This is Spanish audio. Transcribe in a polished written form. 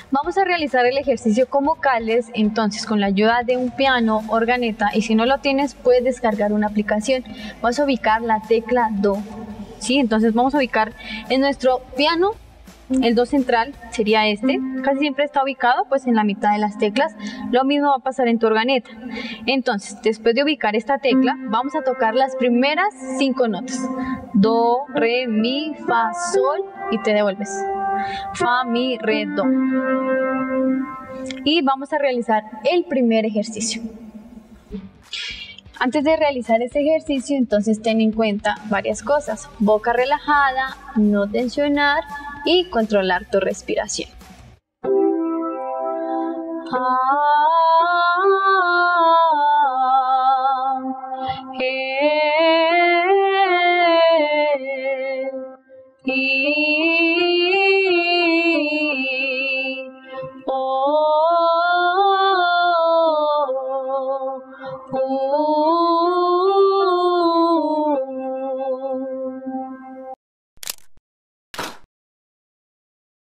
Vamos a realizar el ejercicio con vocales, entonces con la ayuda de un piano, organeta, y si no lo tienes puedes descargar una aplicación. Vas a ubicar la tecla Do, ¿sí? Entonces vamos a ubicar en nuestro piano el Do central, sería este, casi siempre está ubicado pues en la mitad de las teclas. Lo mismo va a pasar en tu organeta. Entonces después de ubicar esta tecla vamos a tocar las primeras 5 notas: Do, Re, Mi, Fa, Sol, y te devuelves Fa, Mi, Re, Do. Y vamos a realizar el primer ejercicio. Antes de realizar este ejercicio, entonces ten en cuenta varias cosas: boca relajada, no tensionar y controlar tu respiración.